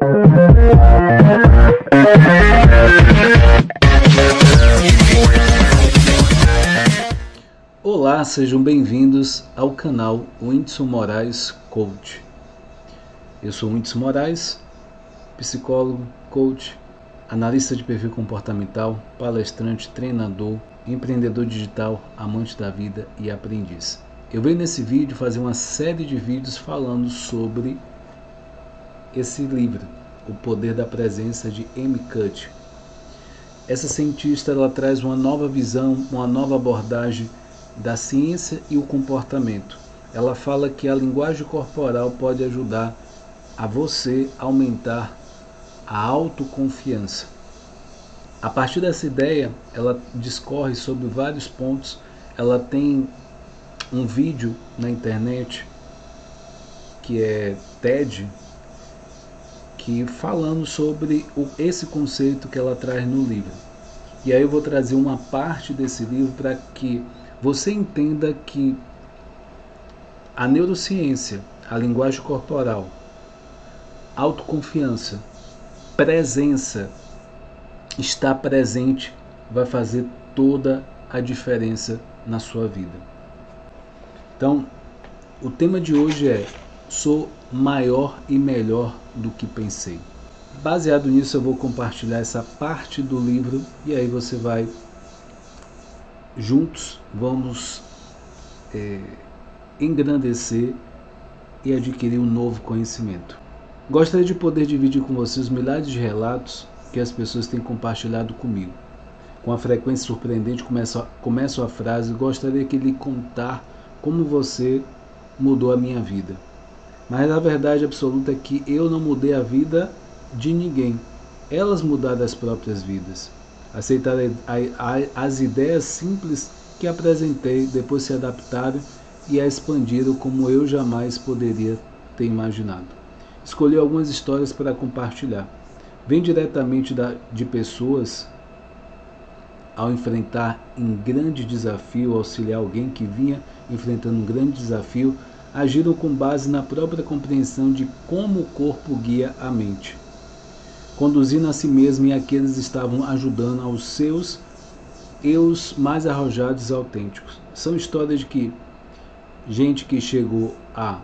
Olá, sejam bem-vindos ao canal Whindeson Moraes Coach. Eu sou Whindeson Moraes, psicólogo, coach, analista de perfil comportamental, palestrante, treinador, empreendedor digital, amante da vida e aprendiz. Eu venho nesse vídeo fazer uma série de vídeos falando sobre esse livro, O Poder da Presença, de Amy Cuddy. Essa cientista, ela traz uma nova visão, uma nova abordagem da ciência e o comportamento. Ela fala que a linguagem corporal pode ajudar a você aumentar a autoconfiança. A partir dessa ideia, ela discorre sobre vários pontos. Ela tem um vídeo na internet que é TED, que falando sobre esse conceito que ela traz no livro. E aí eu vou trazer uma parte desse livro para que você entenda que a neurociência, a linguagem corporal, autoconfiança, presença, estar presente vai fazer toda a diferença na sua vida. Então, o tema de hoje é: sou maior e melhor do que pensei. Baseado nisso, eu vou compartilhar essa parte do livro e aí você vai, juntos, vamos engrandecer e adquirir um novo conhecimento. Gostaria de poder dividir com você os milhares de relatos que as pessoas têm compartilhado comigo. Com a frequência surpreendente, começo a frase: gostaria que lhe contar como você mudou a minha vida. Mas a verdade absoluta é que eu não mudei a vida de ninguém. Elas mudaram as próprias vidas. Aceitaram as ideias simples que apresentei, depois se adaptaram e a expandiram como eu jamais poderia ter imaginado. Escolhi algumas histórias para compartilhar. Vem diretamente de pessoas, ao enfrentar um grande desafio, auxiliar alguém que vinha enfrentando um grande desafio, agiram com base na própria compreensão de como o corpo guia a mente, conduzindo a si mesmo e aqueles estavam ajudando aos seus eus mais arrojados e autênticos. São histórias de que gente que chegou a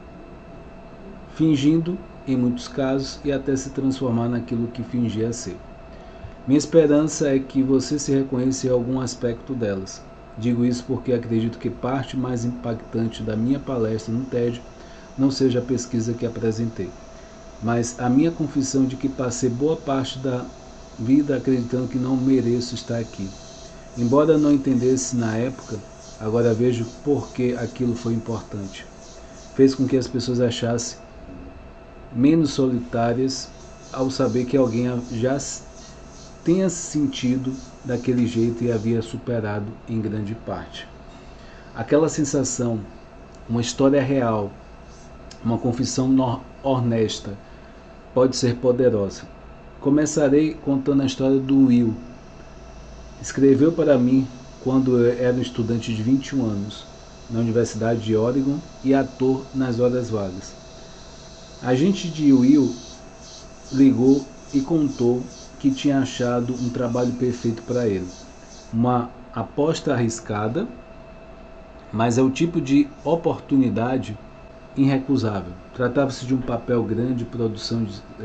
fingindo, em muitos casos, e até se transformar naquilo que fingia ser. Minha esperança é que você se reconheça em algum aspecto delas. Digo isso porque acredito que parte mais impactante da minha palestra no TED não seja a pesquisa que apresentei, mas a minha confissão de que passei boa parte da vida acreditando que não mereço estar aqui. Embora não entendesse na época, agora vejo por que aquilo foi importante. Fez com que as pessoas achassem menos solitárias ao saber que alguém já tenha se sentido daquele jeito e havia superado em grande parte. Aquela sensação, uma história real, uma confissão honesta, pode ser poderosa. Começarei contando a história do Will. Escreveu para mim quando eu era um estudante de 21 anos, na Universidade de Oregon e ator nas horas vagas. A agente de Will ligou e contou que tinha achado um trabalho perfeito para ele. Uma aposta arriscada, mas é o tipo de oportunidade irrecusável. Tratava-se de um papel grande, produção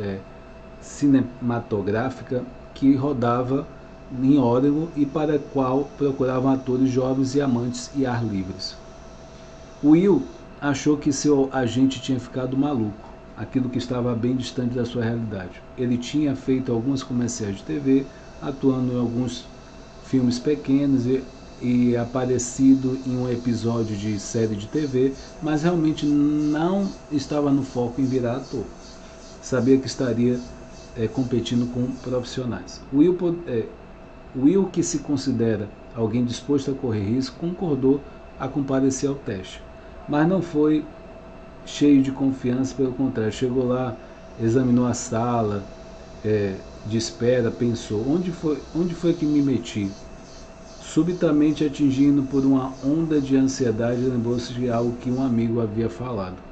cinematográfica que rodava em Oregon e para a qual procuravam atores jovens e amantes e ar livres. Will achou que seu agente tinha ficado maluco, aquilo que estava bem distante da sua realidade. Ele tinha feito alguns comerciais de TV, atuando em alguns filmes pequenos e aparecido em um episódio de série de TV, mas realmente não estava no foco em virar ator. Sabia que estaria competindo com profissionais. Will, que se considera alguém disposto a correr risco, concordou a comparecer ao teste, mas não foi cheio de confiança, pelo contrário, chegou lá, examinou a sala de espera, pensou: onde foi que me meti? Subitamente atingido por uma onda de ansiedade, lembrou-se de algo que um amigo havia falado: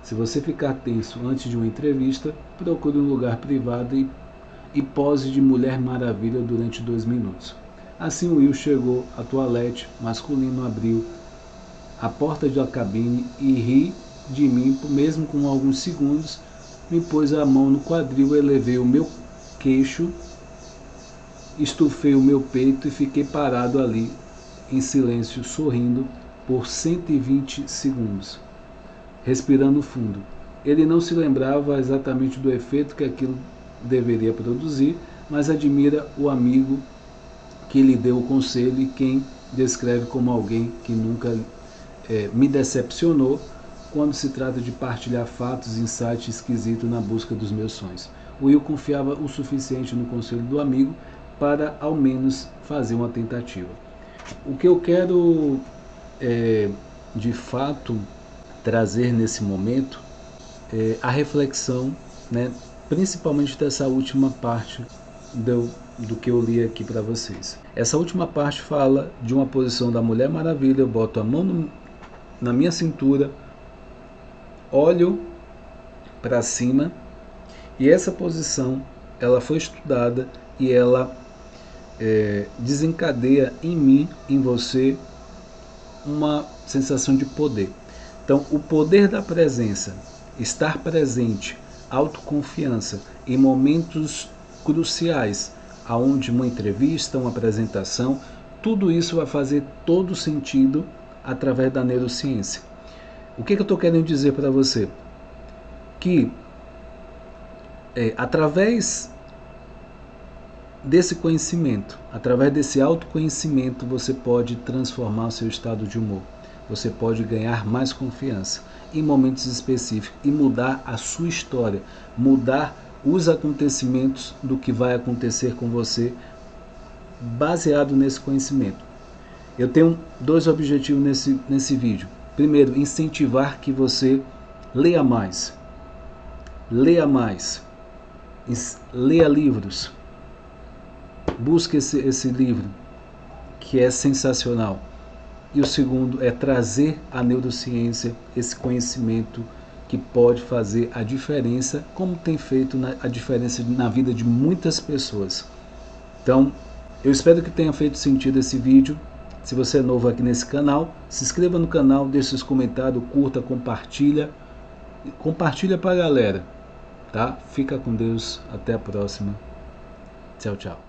Se você ficar tenso antes de uma entrevista, procure um lugar privado e pose de Mulher Maravilha durante 2 minutos. Assim Will chegou à toalete masculino, abriu a porta da cabine e ri de mim, mesmo com alguns segundos, me pôs a mão no quadril, elevei o meu queixo, estufei o meu peito e fiquei parado ali, em silêncio, sorrindo, por 120 segundos, respirando fundo. Ele não se lembrava exatamente do efeito que aquilo deveria produzir, mas admira o amigo que lhe deu o conselho e quem descreve como alguém que nunca me decepcionou quando se trata de partilhar fatos, insights esquisitos na busca dos meus sonhos. Will confiava o suficiente no conselho do amigo para ao menos fazer uma tentativa. O que eu quero de fato trazer nesse momento é a reflexão, né, principalmente dessa última parte do que eu li aqui para vocês. Essa última parte fala de uma posição da Mulher Maravilha. Eu boto a mão na minha cintura, olho para cima, e essa posição ela foi estudada e ela desencadeia em mim, em você, uma sensação de poder. Então, o poder da presença, estar presente, autoconfiança em momentos cruciais, aonde uma entrevista, uma apresentação, tudo isso vai fazer todo sentido através da neurociência. O que eu estou querendo dizer para você? Que através desse conhecimento, através desse autoconhecimento, você pode transformar o seu estado de humor. Você pode ganhar mais confiança em momentos específicos e mudar a sua história, mudar os acontecimentos do que vai acontecer com você baseado nesse conhecimento. Eu tenho 2 objetivos nesse vídeo. Primeiro, incentivar que você leia mais. Leia mais. Leia livros. Busque esse livro, que é sensacional. E o segundo é trazer a neurociência, esse conhecimento que pode fazer a diferença, como tem feito a diferença na vida de muitas pessoas. Então, eu espero que tenha feito sentido esse vídeo. Se você é novo aqui nesse canal, se inscreva no canal, deixe seus comentários, curta, compartilha. Compartilha para a galera, tá? Fica com Deus, até a próxima. Tchau, tchau.